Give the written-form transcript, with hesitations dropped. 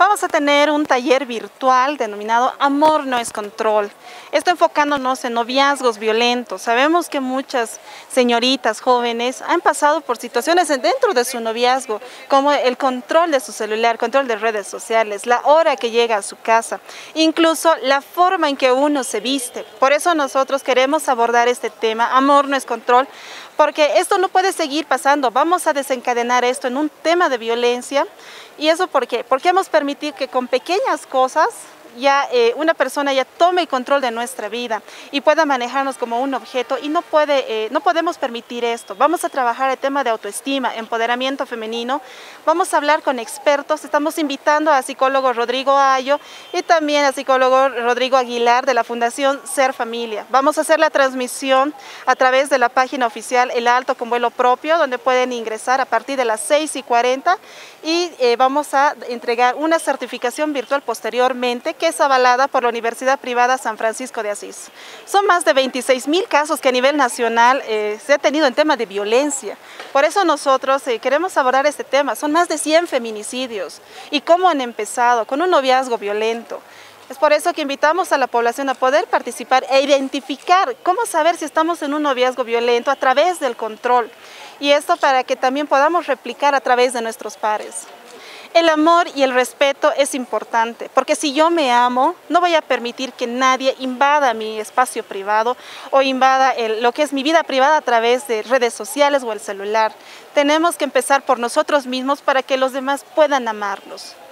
Vamos a tener un taller virtual denominado Amor no es control. Esto enfocándonos en noviazgos violentos. Sabemos que muchas señoritas jóvenes han pasado por situaciones dentro de su noviazgo, como el control de su celular, control de redes sociales, la hora que llega a su casa, incluso la forma en que uno se viste. Por eso nosotros queremos abordar este tema, Amor no es control, porque esto no puede seguir pasando. Vamos a desencadenar esto en un tema de violencia. ¿Y eso por qué? Porque hemos permitido que con pequeñas cosas ya una persona ya tome el control de nuestra vida y pueda manejarnos como un objeto, y no podemos permitir esto. Vamos a trabajar el tema de autoestima, empoderamiento femenino. Vamos a hablar con expertos. Estamos invitando a psicólogo Rodrigo Ayo y también a psicólogo Rodrigo Aguilar de la Fundación Ser Familia. Vamos a hacer la transmisión a través de la página oficial El Alto con Vuelo Propio, donde pueden ingresar a partir de las 6:40, y vamos a entregar una certificación virtual posteriormente, que es avalada por la Universidad Privada San Francisco de Asís. Son más de 26.000 casos que a nivel nacional se ha tenido en tema de violencia. Por eso nosotros queremos abordar este tema. Son más de 100 feminicidios. ¿Y cómo han empezado? Con un noviazgo violento. Es por eso que invitamos a la población a poder participar e identificar cómo saber si estamos en un noviazgo violento a través del control. Y esto para que también podamos replicar a través de nuestros pares. El amor y el respeto es importante, porque si yo me amo, no voy a permitir que nadie invada mi espacio privado o invada lo que es mi vida privada a través de redes sociales o el celular. Tenemos que empezar por nosotros mismos para que los demás puedan amarnos.